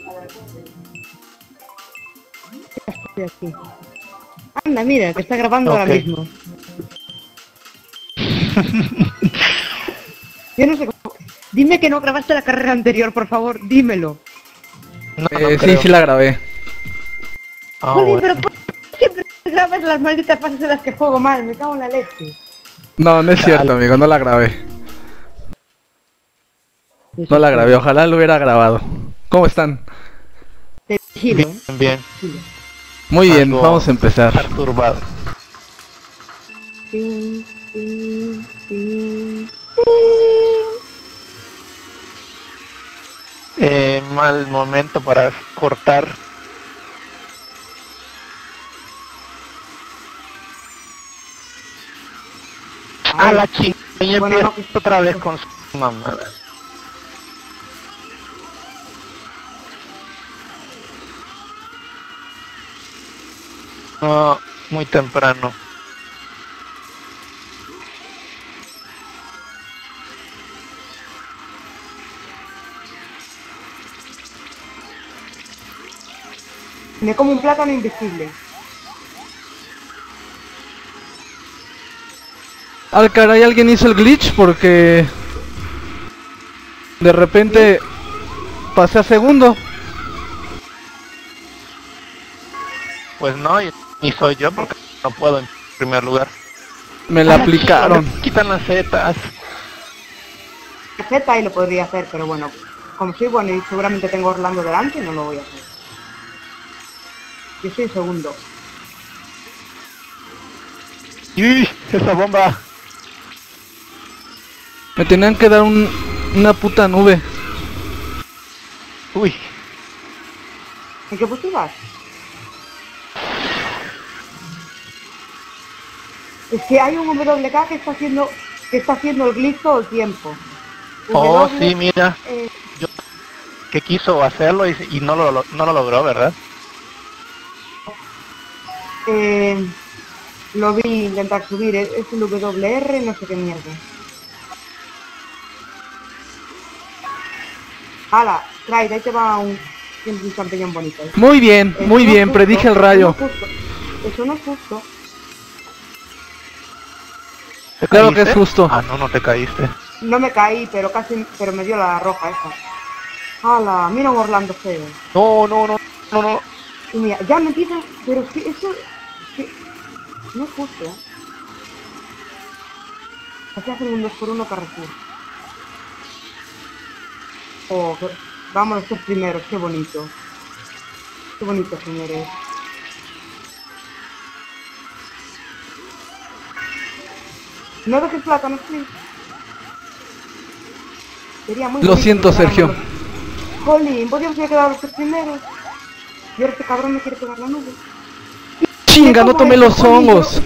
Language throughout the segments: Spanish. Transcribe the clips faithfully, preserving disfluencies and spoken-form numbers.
Estoy aquí. Anda, mira, que está grabando Okay. ahora mismo. Yo no sé cómo... Dime que no grabaste la carrera anterior, por favor, dímelo. No, no Eh, sí, creo. sí la grabé. Ah, Joder, bueno. pero ¿por qué siempre grabas las malditas fases en las que juego mal? Me cago en la leche. No, no es Chale. cierto, amigo, no la grabé. No la grabé, ojalá lo hubiera grabado. ¿Cómo están? Te vigilo, Bien, ¿eh? bien. Vigilo. Muy bien, Algo vamos a empezar. perturbado. Tin, tin, tin, tin. Eh, mal momento para cortar. A Ay, la chica. Y bueno, empiezo no, que- otra vez con su mamada. No, muy temprano. Me como un plátano invisible. Al caray, alguien hizo el glitch porque de repente pasé a segundo. Pues no, y, y soy yo porque no puedo en primer lugar. Me la A la chica, aplicaron. me quitan las setas. Z y lo podría hacer, pero bueno, como soy bueno y seguramente tengo a Orlando delante, no lo voy a hacer. Yo soy segundo. ¡Y esa bomba! Me tenían que dar un, una puta nube. Uy, ¿En qué puesto vas? Es que hay un W K que está haciendo que está haciendo el glitch todo el tiempo. oh W, sí, mira, eh, que quiso hacerlo y, y no, lo, lo- no lo logró, ¿verdad? eh, lo vi intentar subir, es, es el W R, no sé qué mierda. Hala, trae, ahí te va un, un champiñón bonito. ¿eh? Muy bien, Eso muy no es bien, justo, predije el rayo. Eso no es justo. Eso no es justo. ¿Te Claro que caíste? es justo. Ah, no, no te caíste. No me caí, pero casi, pero me dio la roja esa. Hala, mira un Orlando feo. No, no, no, no, no. Y mira, ya me empieza, pero es que eso, que no es justo, ¿eh? Así hacen un dos por uno Carrefour. Oh, que- vamos a ser primeros, qué bonito. Qué bonito, señores. No dejes plátanos, please. Sería muy Lo bonito siento, que quedáramos Sergio. los- Jolín, podríamos haber quedado los tres primeros. Y ahora este cabrón me quiere pegar la nube. Chinga, no tomé los Jolín, pero- hongos.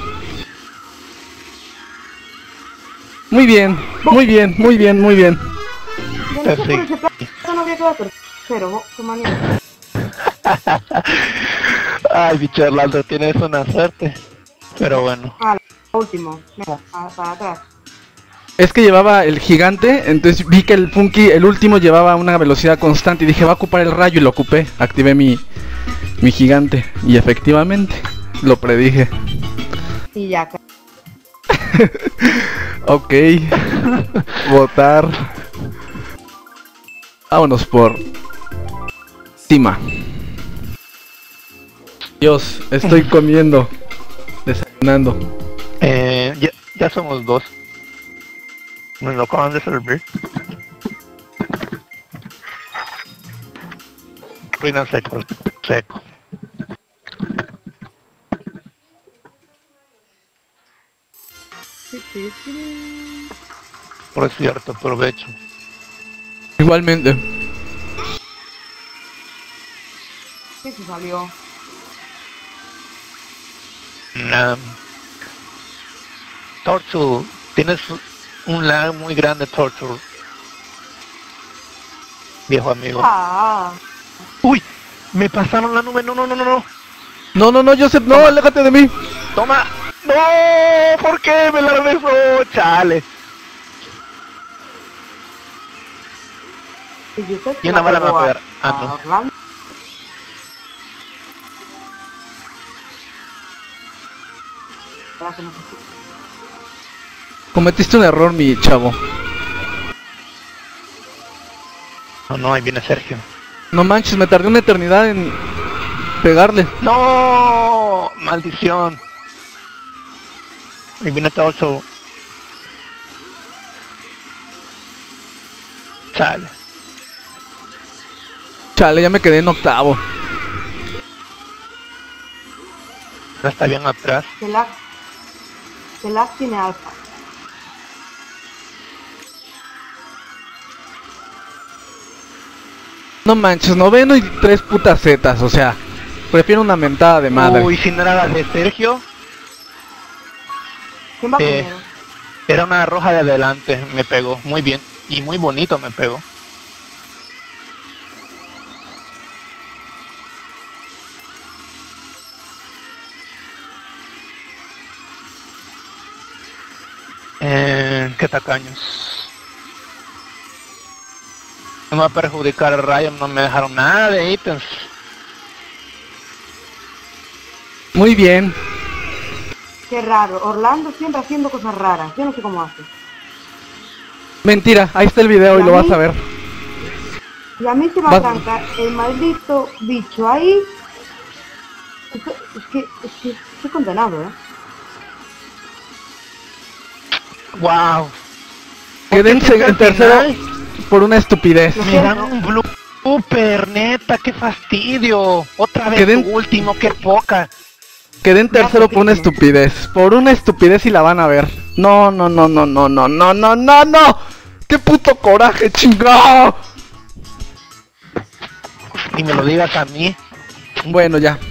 Muy bien, muy bien, muy bien, muy bien. Yo no sé Sí. por ese plátano había quedado tercero, qué manera. Ay, bicho Orlando, tienes una suerte. Pero bueno. Ah, último. Venga, a- para atrás. Es que llevaba el gigante, entonces vi que el Funky, el último, llevaba una velocidad constante y dije, va a ocupar el rayo y lo ocupé. Activé mi, mi gigante y efectivamente lo predije. Y ya, Ok, votar. Vámonos por Tima. Dios, estoy comiendo, desayunando. Eh, ya, ya somos dos. Me lo acaban de servir. Ruina seco, seco. Por cierto, provecho. Igualmente. ¿qué se salió? Um, Torture, tienes un lag muy grande, Torture. Viejo amigo. Ah, Uy, me pasaron la nube, no, no, no, no, no. No, no, no, Joseph, no, Toma. aléjate de mí. Toma. No, ¿por qué me la regresó? Chale. Y usted Y una bala me va a pegó pegar. Ah, no. Orlando. Espera que no se escuche. Cometiste un error, mi chavo. No, no, ahí viene Sergio. No manches, me tardé una eternidad en pegarle. ¡No! ¡Maldición! Ahí viene todo. Chale. Chale, ya me quedé en octavo. No está bien atrás. Kelax. Kelax tiene alfa. No manches, noveno y tres putas zetas, o sea, prefiero una mentada de madre. Uy, si no era la de Sergio, ¿Quién va Eh. primero? era una roja de adelante. Me pegó muy bien. Y muy bonito me pegó. Eh, qué tacaños. No me va a perjudicar el rayo, no me dejaron nada de ítems. Muy bien. Qué raro. Orlando siempre haciendo cosas raras. Yo no sé cómo hace. Mentira, ahí está el video y lo vas a ver. Y a mí se me Vas- arranca el maldito bicho ahí. Es que, es que, es que estoy condenado, ¿eh? Wow. Quedé en, ¿Por qué seg- en al tercero final por una estupidez. Lo Me siento. dan un blue super, neta, qué fastidio. Otra vez Quedé en- tu último, qué poca. Quedé en tercero por una estupidez. Por una estupidez y la van a ver. No, no, no, no, no, no, no, no, no, no. ¡Qué puto coraje, chingado! Y me lo digas a mí. Bueno, ya.